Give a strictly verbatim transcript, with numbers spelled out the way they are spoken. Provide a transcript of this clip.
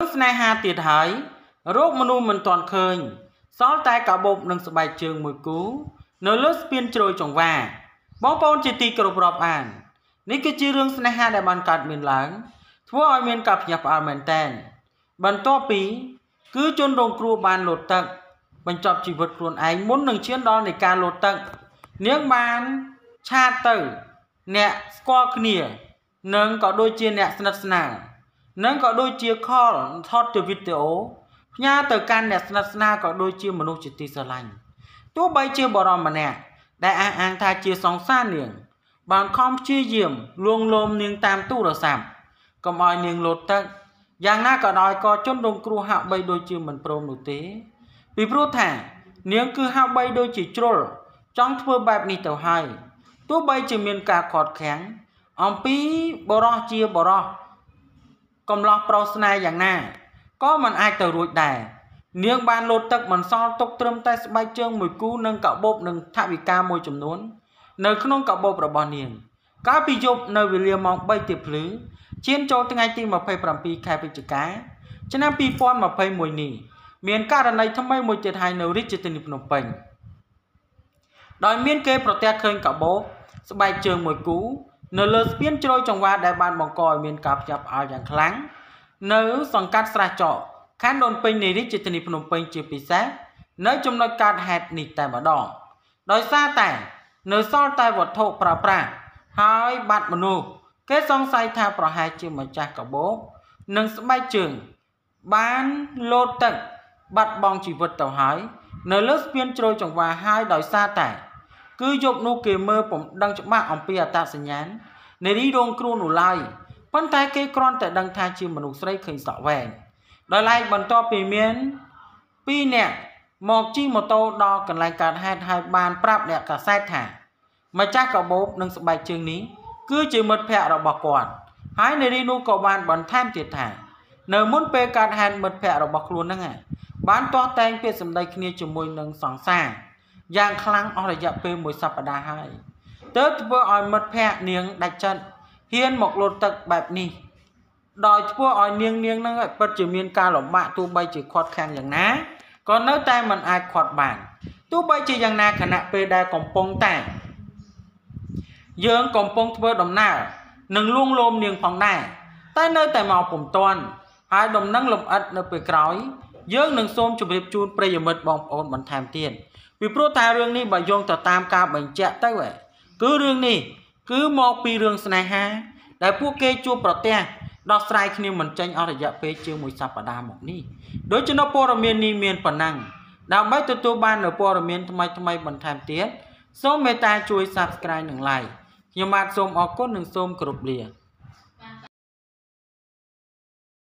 ស្នេហាទៀតហើយរោគមនុស្សមិនទាន់ឃើញសល់តែកាបូបនិងស្បែកជើងមួយគូនៅលើស្ពានជ្រោយចង្វាបងប្អូនជាទីគោរពរាប់អាននេះគឺជារឿងស្នេហាដែលបានកើតមានឡើងធ្វើឲ្យមានការភ្ញាក់ផ្អើលមែនទែនបន្ទាប់ពីគឺជនរងគ្រោះបានលោតទឹកបញ្ចប់ជីវិតខ្លួនឯងមុននឹងឈានដល់នៃការលោតទឹកនាងបានឆាតទៅអ្នកស្គាល់គ្នានិងក៏ដូចជាអ្នកស្និទ្ធស្នាលនិងក៏ដូចជាខលថតទៅវីដេអូផ្ញើទៅកាន់អ្នកស្និទ្ធស្នាលក៏ដូចជាមនុស្សជាទីស្រឡាញ់ទោះបីជាបរិមម្នាក់ដែលអះអាងថាជាសង្សារនាងបានខំព្យាយាមលួងលោមនាងតាមទូរស័ព្ទកុំឲ្យនាងលោតទឹកយ៉ាងណាក៏ដោយក៏ជនរងគ្រោះហាក់បីដូចជាមិនព្រមនោះទេពីព្រោះថានាងគឺហាក់បីដូចជាជ្រុលចង់ធ្វើបែបនេះទៅហើយទោះបីជាមានការខាត់ខាំងអំពីបរោះជាបរោះកំឡោះប្រុសស្នេហ៍យ៉ាងណាក៏មិនអាចទៅរួចដែរនាងបានលោតទឹកមិនសល់ទុកត្រឹមតែស្បែកជើងមួយគូនិងកាបូបនិងថវិកាមួយចំនួននៅក្នុងកាបូបរបស់នាងកាលពីយប់នៅវេលាម៉ោងបីទៀបភ្លឺឈានចូលថ្ងៃទីម្ភៃប្រាំពីរខែវិច្ឆិកាឆ្នាំពីរពាន់ម្ភៃមួយនេះមានករណីថ្មីមួយទៀតហើយនៅរាជធានីភ្នំពេញដោយមានគេប្រទះឃើញកាបូបស្បែកជើងមួយគូនៅលើស្ពានជ្រោយចង្វាដែលបានបង្កឲ្យមានការភ្ញាក់ផ្អើលយ៉ាងខ្លាំងនៅសង្កាត់ស្រះចកខណ្ឌដូនពេញនៃរាជធានីភ្នំពេញជាពិសេសនៅចំណុចកើតហេតុនេះតែម្ដងដោយសារតែនៅសល់តែវត្ថុប្រើប្រាស់ហើយបាត់មនុស្សគេសង្ស័យថាប្រហែលជាម្ចាស់កាបូបនិងស្បែកជើងបានលោតទឹកបាត់បង់ជីវិតទៅហើយនៅលើស្ពានជ្រោយចង្វាហើយដោយសារតែគឺយប់នោះគេមើលពុំដឹងច្បាស់អំពីអត្តសញ្ញាណនៃរីរងគ្រោះនោះឡើយប៉ុន្តែគេគ្រាន់តែដឹងថាជាមនុស្សស្រីឃើញសក់វែងដោយឡែកបន្ទាប់ពីមានពីរនាក់មកជិះម៉ូតូដល់កន្លែងកើតហេតុហើយបានប្រាប់អ្នកកាសែតថាម្ចាស់កាបូបនិងស្បែកជើងនេះគឺជាមិត្តភ័ក្តិរបស់គាត់ហើយនារីនោះក៏បានបន្ថែមទៀតថានៅមុនពេលកើតហេតុមិត្តភ័ក្តិរបស់ខ្លួនហ្នឹងបានទាស់តែងពាក្យសម្ដីគ្នាជាមួយនឹងសង្សារយ៉ាងខ្លាំងអស់រយៈពេលមួយសប្តាហ៍ហើយទើបធ្វើឲ្យមិត្តភ័ក្តិនាងដាច់ចិត្តហ៊ានមកលោតទឹកបែបនេះដោយធ្វើឲ្យនាងនាងនឹងពិតជាមានការលំបាកទោះបីជាខាត់ខាំងយ៉ាងណាក៏នៅតែមិនអាចខាត់បានទោះបីជាយ៉ាងណាខណៈពេលដែលកំពុងតែយើងកំពុងធ្វើដំណើរនឹងលួងលោមនាងផងដែរតែនៅតែមកពុំទាន់ហើយដំណឹងលំអិតនៅពេលក្រោយយើងនឹងសូមជម្រាបជូនប្រិយមិត្តបងប្អូនបន្ថែមទៀតពីព្រោះថារឿងនេះបើយោងទៅតាមការបញ្ជាក់ទៅគឺរឿងនេះគឺមកពីរឿងស្នេហាដែលពួកគេជួបប្រទះដោះស្រាយគ្នាមិនចេញអស់រយៈពេលជាងមួយសប្តាហ៍មកនេះដូច្នេះព័ត៌មាននេះមានប៉ុណ្ណឹងដើម្បីទទួលបាននូវព័ត៌មានថ្មីថ្មីបន្ថែមទៀតសូមមេត្តាជួយ Subscribe និង Like ខ្ញុំបាទសូមអរគុណនិងសូមគោរពលា